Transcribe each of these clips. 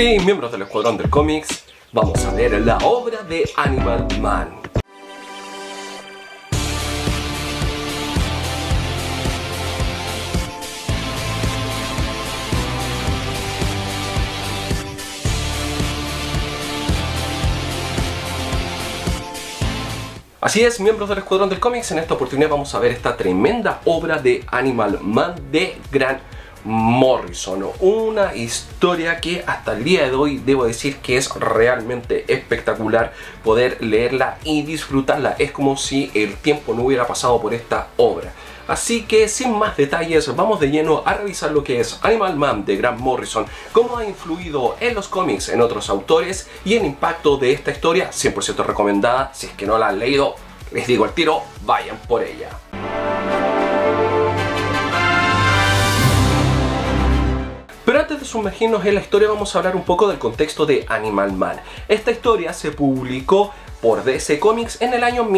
Y miembros del Escuadrón del Cómics, vamos a ver la obra de Animal Man. Así es, miembros del Escuadrón del Cómics, en esta oportunidad vamos a ver esta tremenda obra de Animal Man de Grant Morrison. Una historia que hasta el día de hoy debo decir que es realmente espectacular poder leerla y disfrutarla. Es como si el tiempo no hubiera pasado por esta obra. Así que sin más detalles vamos de lleno a revisar lo que es Animal Man de Grant Morrison, cómo ha influido en los cómics, en otros autores y el impacto de esta historia 100% recomendada. Si es que no la han leído, les digo al tiro, vayan por ella. Pero antes de sumergirnos en la historia vamos a hablar un poco del contexto de Animal Man. Esta historia se publicó por DC Comics en el año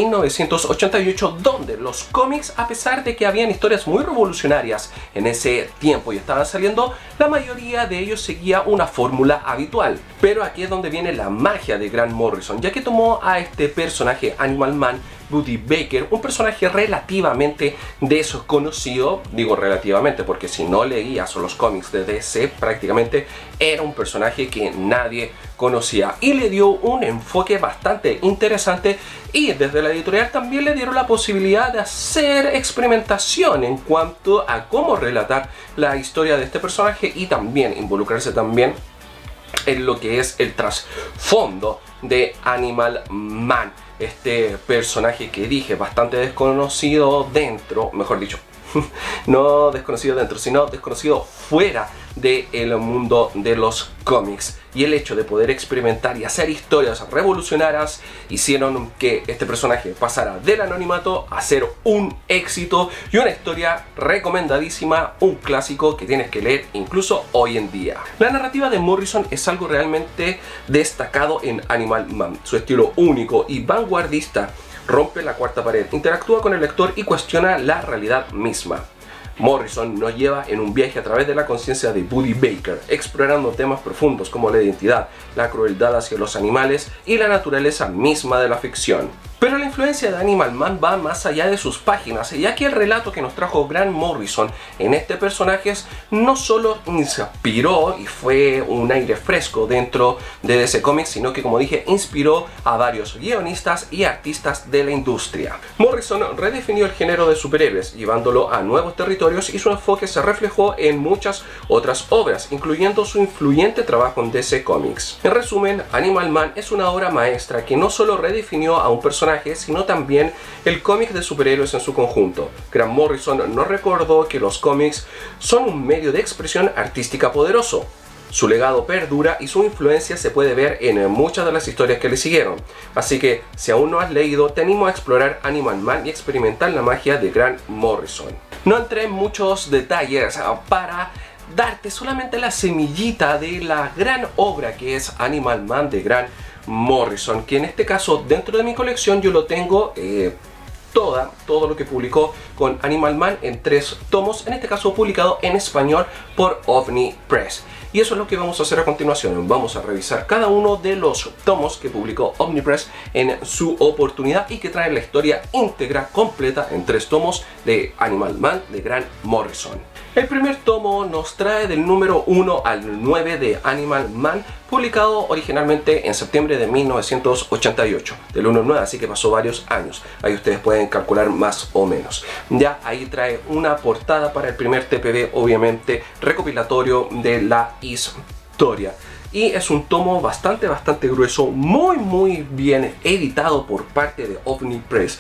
1988, donde los cómics, a pesar de que habían historias muy revolucionarias en ese tiempo y estaban saliendo, la mayoría de ellos seguía una fórmula habitual. Pero aquí es donde viene la magia de Grant Morrison, ya que tomó a este personaje Animal Man, Buddy Baker, un personaje relativamente desconocido. Digo relativamente porque si no leías los cómics de DC, prácticamente era un personaje que nadie conocía, y le dio un enfoque bastante interesante, y desde la editorial también le dieron la posibilidad de hacer experimentación en cuanto a cómo relatar la historia de este personaje y también involucrarse también en lo que es el trasfondo de Animal Man, este personaje que dije bastante desconocido dentro, mejor dicho, no desconocido dentro, sino desconocido fuera del mundo de los cómics. Y el hecho de poder experimentar y hacer historias revolucionarias hicieron que este personaje pasara del anonimato a ser un éxito y una historia recomendadísima, un clásico que tienes que leer incluso hoy en día. La narrativa de Morrison es algo realmente destacado en Animal Man. Su estilo único y vanguardista rompe la cuarta pared, interactúa con el lector y cuestiona la realidad misma. Morrison nos lleva en un viaje a través de la conciencia de Buddy Baker, explorando temas profundos como la identidad, la crueldad hacia los animales y la naturaleza misma de la ficción. Pero la influencia de Animal Man va más allá de sus páginas, ya que el relato que nos trajo Grant Morrison en este personaje no solo inspiró y fue un aire fresco dentro de DC Comics, sino que, como dije, inspiró a varios guionistas y artistas de la industria. Morrison redefinió el género de superhéroes, llevándolo a nuevos territorios, y su enfoque se reflejó en muchas otras obras, incluyendo su influyente trabajo en DC Comics. En resumen, Animal Man es una obra maestra que no solo redefinió a un personaje, sino también el cómic de superhéroes en su conjunto. Grant Morrison nos recordó que los cómics son un medio de expresión artística poderoso. Su legado perdura y su influencia se puede ver en muchas de las historias que le siguieron. Así que, si aún no has leído, te animo a explorar Animal Man y experimentar la magia de Grant Morrison. No entré en muchos detalles para darte solamente la semillita de la gran obra que es Animal Man de Grant Morrison, que en este caso dentro de mi colección yo lo tengo todo lo que publicó con Animal Man en 3 tomos, en este caso publicado en español por OVNI Press. Y eso es lo que vamos a hacer a continuación. Vamos a revisar cada uno de los tomos que publicó OVNI Press en su oportunidad y que traen la historia íntegra, completa, en 3 tomos de Animal Man de Grant Morrison. El primer tomo nos trae del número 1 al 9 de Animal Man, publicado originalmente en septiembre de 1988, del 1 al 9, así que pasó varios años. Ahí ustedes pueden calcular más o menos. Ya ahí trae una portada para el primer TPB, obviamente recopilatorio de la historia. Y es un tomo bastante grueso, muy bien editado por parte de OVNI Press.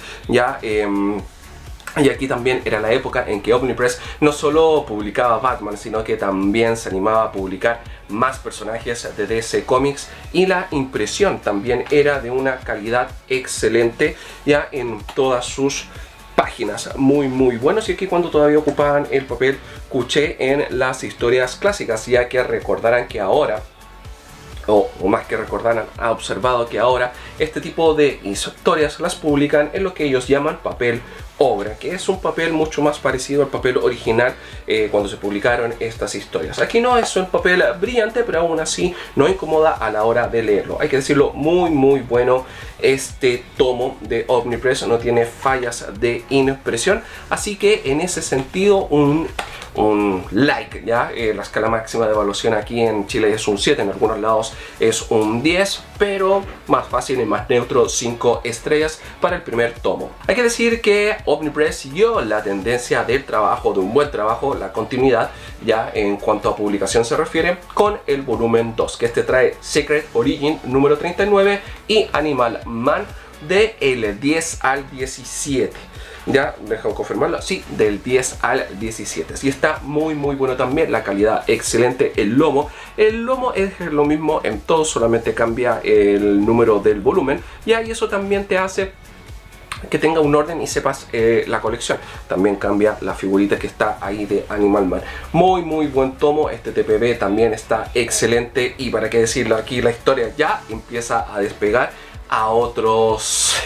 Y aquí también era la época en que OVNI Press no solo publicaba Batman, sino que también se animaba a publicar más personajes de DC Comics, y la impresión también era de una calidad excelente ya en todas sus páginas, muy buenos. Y aquí cuando todavía ocupaban el papel cuché en las historias clásicas, ya que recordarán que ahora, o más que recordarán, ha observado que ahora este tipo de historias las publican en lo que ellos llaman papel obra, que es un papel mucho más parecido al papel original cuando se publicaron estas historias. Aquí no es un papel brillante, pero aún así no incomoda a la hora de leerlo. Hay que decirlo, muy bueno. Este tomo de Omnipress no tiene fallas de impresión, así que en ese sentido un like, ya. La escala máxima de evaluación aquí en Chile es un 7, en algunos lados es un 10, pero más fácil y más neutro, 5 estrellas para el primer tomo. Hay que decir que Omnipress siguió la tendencia del trabajo, de un buen trabajo, la continuidad, ya en cuanto a publicación se refiere, con el volumen 2, que este trae Secret Origin número 39 y Animal Man del 10 al 17. Ya, déjame confirmarlo, sí, del 10 al 17. Sí, está muy bueno también, la calidad excelente. El lomo es lo mismo en todo, solamente cambia el número del volumen, y eso también te hace que tenga un orden y sepas la colección. También cambia la figurita que está ahí de Animal Man. Muy buen tomo. Este TPB también está excelente, y para qué decirlo, aquí la historia ya empieza a despegar a otros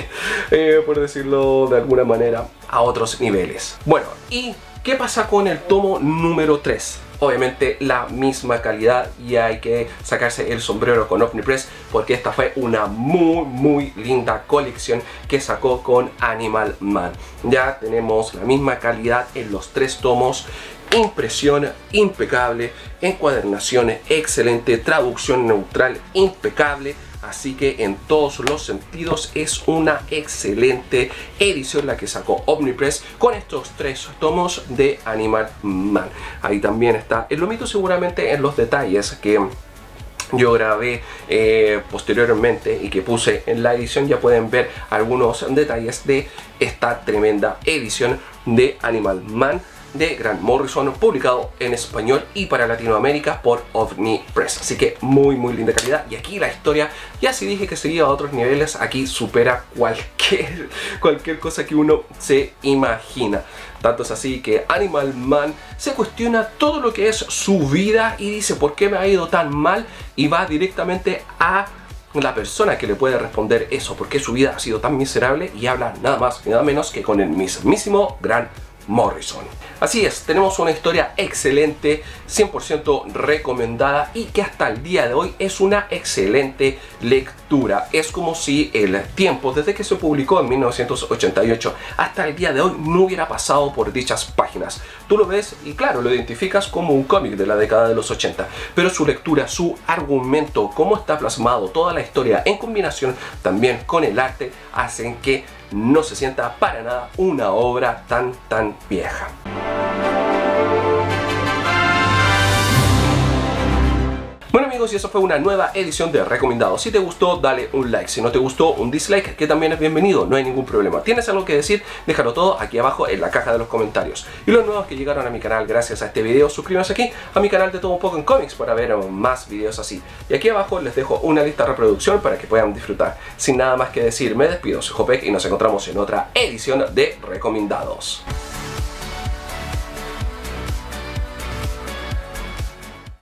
por decirlo de alguna manera, a otros niveles. Bueno, ¿y qué pasa con el tomo número 3? Obviamente la misma calidad, y hay que sacarse el sombrero con Omnipress, porque esta fue una muy linda colección que sacó con Animal Man. Ya tenemos la misma calidad en los 3 tomos. Impresión impecable, encuadernación excelente, traducción neutral impecable. Así que en todos los sentidos es una excelente edición la que sacó Omnipress con estos 3 tomos de Animal Man. Ahí también está el lomito, seguramente en los detalles que yo grabé posteriormente y que puse en la edición. Ya pueden ver algunos detalles de esta tremenda edición de Animal Man de Grant Morrison, publicado en español y para Latinoamérica por Omnipress. Así que muy linda calidad. Y aquí la historia, ya si dije que seguía a otros niveles, aquí supera cualquier cosa que uno se imagina. Tanto es así que Animal Man se cuestiona todo lo que es su vida y dice: ¿por qué me ha ido tan mal? Y va directamente a la persona que le puede responder eso, por qué su vida ha sido tan miserable, y habla nada más y nada menos que con el mismísimo Grant Morrison. Así es, tenemos una historia excelente, 100% recomendada, y que hasta el día de hoy es una excelente lectura. Es como si el tiempo desde que se publicó en 1988 hasta el día de hoy no hubiera pasado por dichas páginas. Tú lo ves y claro, lo identificas como un cómic de la década de los 80, pero su lectura, su argumento, cómo está plasmado, toda la historia en combinación también con el arte, hacen que no se sienta para nada una obra tan vieja. Bueno amigos, y eso fue una nueva edición de Recomendados. Si te gustó, dale un like. Si no te gustó, un dislike, que también es bienvenido, no hay ningún problema. ¿Tienes algo que decir? Déjalo todo aquí abajo en la caja de los comentarios. Y los nuevos que llegaron a mi canal gracias a este video, suscríbanse aquí a mi canal de Todo Un Poco en Cómics para ver más videos así. Y aquí abajo les dejo una lista de reproducción para que puedan disfrutar. Sin nada más que decir, me despido, soy Jopek y nos encontramos en otra edición de Recomendados.